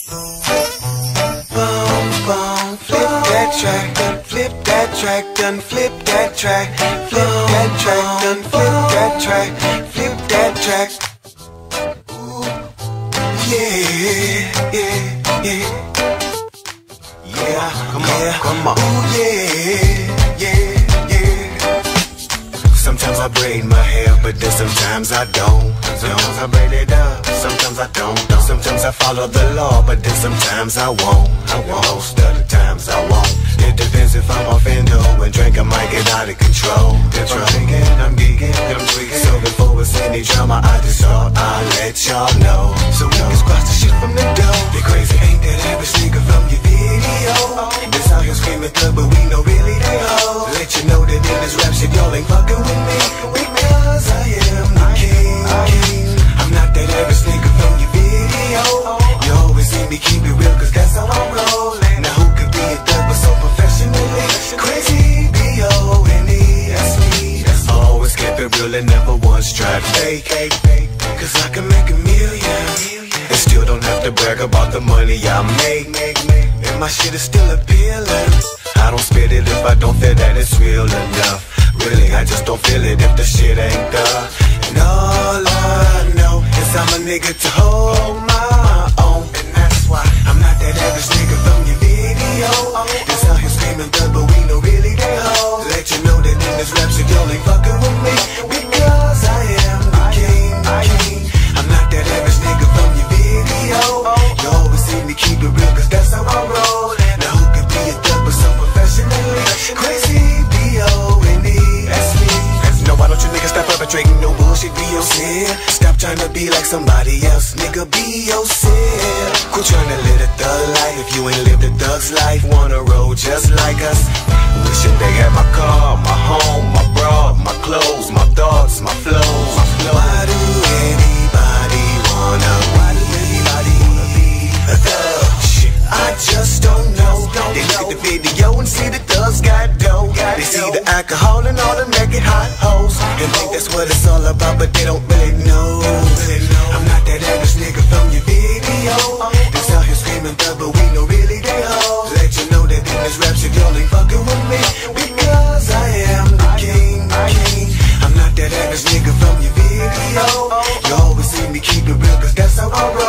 Flip that track, done flip that track, done flip that track, flip that track, done flip that track, flip that track. Ooh, yeah, yeah, yeah. Yeah, come on. Ooh, yeah, yeah, yeah. Sometimes I braid my hair, but then sometimes I don't. Sometimes I braid it up, sometimes I don't. Sometimes I follow the law, but then sometimes I won't. Most of the times I won't. It depends if I'm off and and drink, I might get out of control. If I'm thinking, I'm geeking, I'm tweaking. So before it's any drama, I just thought I'll let y'all know. So we can squash the shit from the door. Be crazy, ain't that average nigga from your video? This out here screaming thug, but we know really they hoes. Let you know that in this rap shit, y'all ain't fucking with me, because I am the king. I'm not that average nigga from your video. You always see me keep it real, cause that's how I'm rolling. Now who could be a thug but so professionally? Crazy B-O-N-E, that's me. I always kept it real and never once tried fake. Cause I can make a million and still don't have to brag about the money I make. And my shit is still appealing. I don't spit it if I don't feel that it's real enough. Really, I just don't feel it if the shit ain't there. And all I know is I'm a nigga to hold my own. And that's why I'm not that average nigga from your video. This out here screaming thug, but we know really they hoes. Let you know that in this rap shit, y'all ain't fucking with me, because I am the king. I'm not that average nigga from your video. You always see me keep it real, cause that's how I roll. Now who could be a thug but so professionally? Crazy B-O-N-E, that's me. No, why don't you niggas stop perpetrating no bullshit, be yourself. Stop trying to be like somebody else, nigga, be yourself. Quit trying to live a thug life if you ain't lived a thug's life. Wanna roll just like us? Wishing they had my car, my home, my bra, my clothes, my thoughts, my flows. Why do anybody wanna be a thug? Shit, I just don't know. They look at the video and see the thugs got dough. They see the alcohol and all the naked hot hoes and think that's what it's all about, but they don't really know. I'm not that average nigga from your video. This out here screaming thug, but we know really they hoes. Let you know that in this rap shit, y'all ain't fucking with me, because I am the king. I'm not that average nigga from your video. You always see me keep it real, cause that's how I roll.